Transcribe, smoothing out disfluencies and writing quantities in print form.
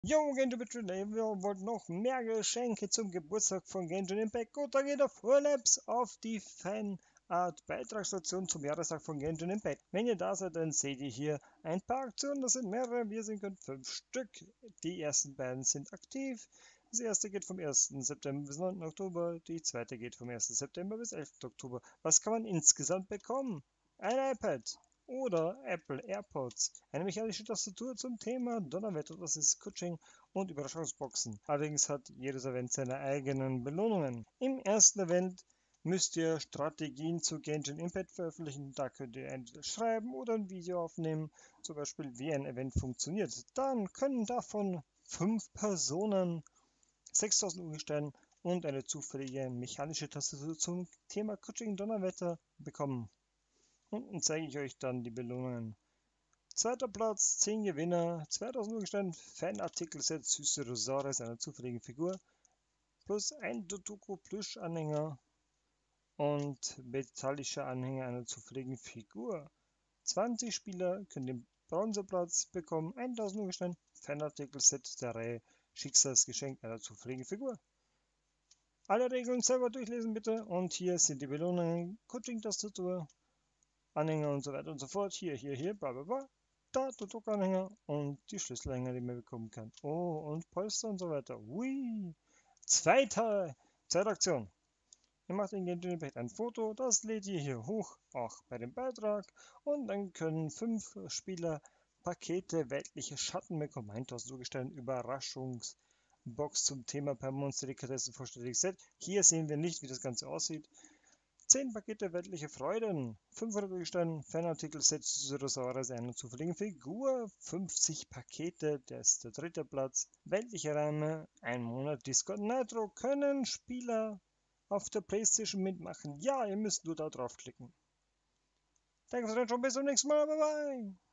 Jo, Genshin Impact, wir wollten noch mehr Geschenke zum Geburtstag von Genshin Impact. Gut, dann geht auf Urlaubs auf die Fanart-Beitragsstation zum Jahrestag von Genshin Impact. Wenn ihr da seid, dann seht ihr hier ein paar Aktionen. Das sind mehrere, wie ihr sehen könnt, 5 Stück. Die ersten beiden sind aktiv. Das erste geht vom 1. September bis 9. Oktober. Die zweite geht vom 1. September bis 11. Oktober. Was kann man insgesamt bekommen? Ein iPad oder Apple AirPods. Eine mechanische Tastatur zum Thema Donnerwetter, das ist Coaching und Überraschungsboxen. Allerdings hat jedes Event seine eigenen Belohnungen. Im ersten Event müsst ihr Strategien zu Genshin Impact veröffentlichen. Da könnt ihr entweder schreiben oder ein Video aufnehmen, zum Beispiel wie ein Event funktioniert. Dann können davon 5 Personen 6000 Urgestein und eine zufällige mechanische Tastatur zum Thema Coaching Donnerwetter bekommen. Unten zeige ich euch dann die Belohnungen. Zweiter Platz, 10 Gewinner, 2000 Urgestein, Fanartikel-Set Süße Rosaris einer zufälligen Figur, plus ein Dotuko Plüsch-Anhänger und metallischer Anhänger einer zufälligen Figur. 20 Spieler können den Bronzeplatz bekommen, 1000 Urgestein, Fanartikel-Set der Reihe Schicksalsgeschenk einer zufälligen Figur. Alle Regeln selber durchlesen bitte und hier sind die Belohnungen, Coaching-Tastatur, Anhänger und so weiter und so fort. Hier, bla bla bla. Da, der Druckanhänger und die Schlüsselanhänger, die man bekommen kann. Oh, und Polster und so weiter. Ui. Zweite Aktion. Ihr macht in Genshin Impact ein Foto, das lädt ihr hier hoch, auch bei dem Beitrag. Und dann können 5 Spieler Pakete weltliche Schatten bekommen. 1000 zugestellt, Überraschungsbox zum Thema per Monster-Delikatessen vollständiges Set. Hier sehen wir nicht, wie das Ganze aussieht. 10 Pakete weltliche Freuden, 500 Gegenstände, Fanartikel-Set Syrosaurus, eine zufällige Figur, 50 Pakete, das ist der dritte Platz, weltliche Reime, 1 Monat Discord Nitro, können Spieler auf der Playstation mitmachen. Ja, ihr müsst nur da draufklicken. Danke fürs Reinschauen, bis zum nächsten Mal, bye bye!